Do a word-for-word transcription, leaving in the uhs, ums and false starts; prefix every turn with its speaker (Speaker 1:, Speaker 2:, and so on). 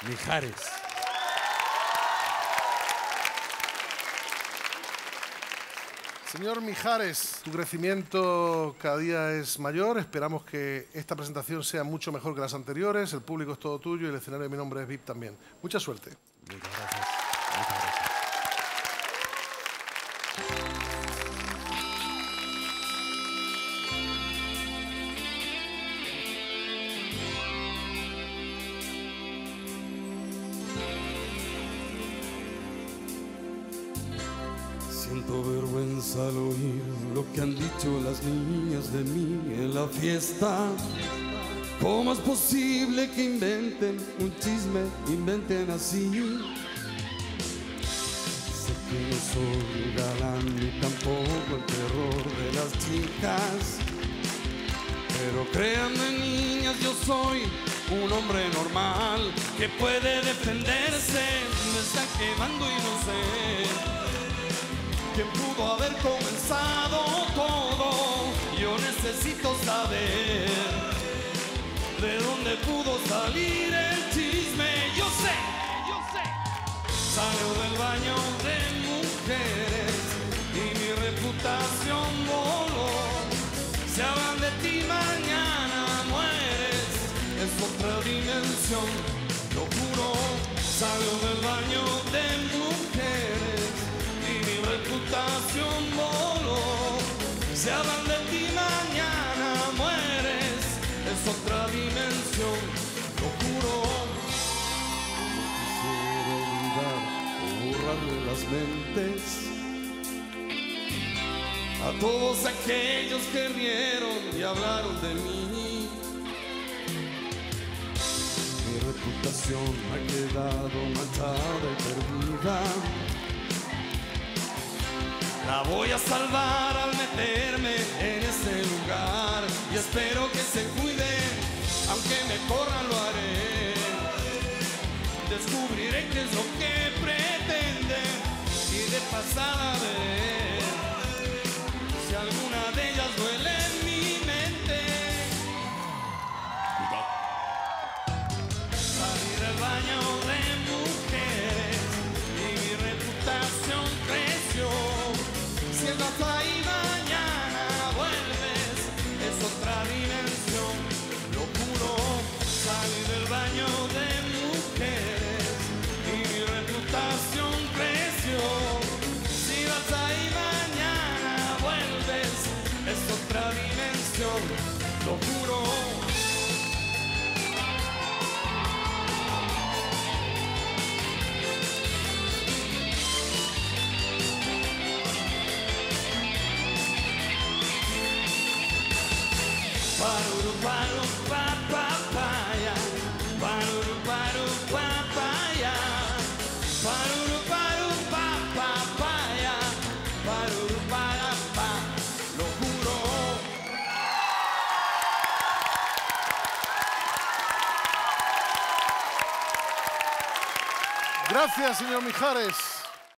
Speaker 1: Mijares.
Speaker 2: Señor Mijares, tu crecimiento cada día es mayor. Esperamos que esta presentación sea mucho mejor que las anteriores. El público es todo tuyo y el escenario de Mi Nombre es V I P también. Mucha suerte.
Speaker 1: Muchas gracias. Muchas gracias.
Speaker 3: Siento vergüenza al oír lo que han dicho las niñas de mí en la fiesta. ¿Cómo es posible que inventen un chisme, inventen así? Sé que no soy galán ni tampoco el terror de las chicas, pero créanme niñas, yo soy un hombre normal que puede defenderse. Me están quemando y no sé quién pudo haber comenzado todo. Yo necesito saber de dónde pudo salir el chisme. Yo sé, yo sé. Salió del baño de mujeres y mi reputación voló. Si hablan de ti mañana mueres, es otra dimensión, lo juro. Salió del baño de mujeres y mi reputación voló. Si hablan de ti mañana mueres, es otra dimensión, lo juro. No quisiera olvidar o borrarle las mentes a todos aquellos que rieron y hablaron de mí. Mi reputación ha quedado manchada y perdida. La voy a salvar al meterme en ese lugar y espero que se cuiden, aunque me corran lo haré. Descubriré qué es lo que pretenden y de pasada veré si alguna de ellas duele en mi mente. Salir del baño de mujeres y mi reputación creció. Si estás ahí mañana vuelves, es otra dimensión, lo juro. Salir del baño de mujeres y mi reputación creció. Si vas ahí mañana vuelves, es otra dimensión, lo juro. Paru, paru, pa, papaya. Paru, paru, pa, papaya. Paru, paru, pa, papaya. Paru, para, pa, lo juro.
Speaker 2: Gracias, señor Mijares.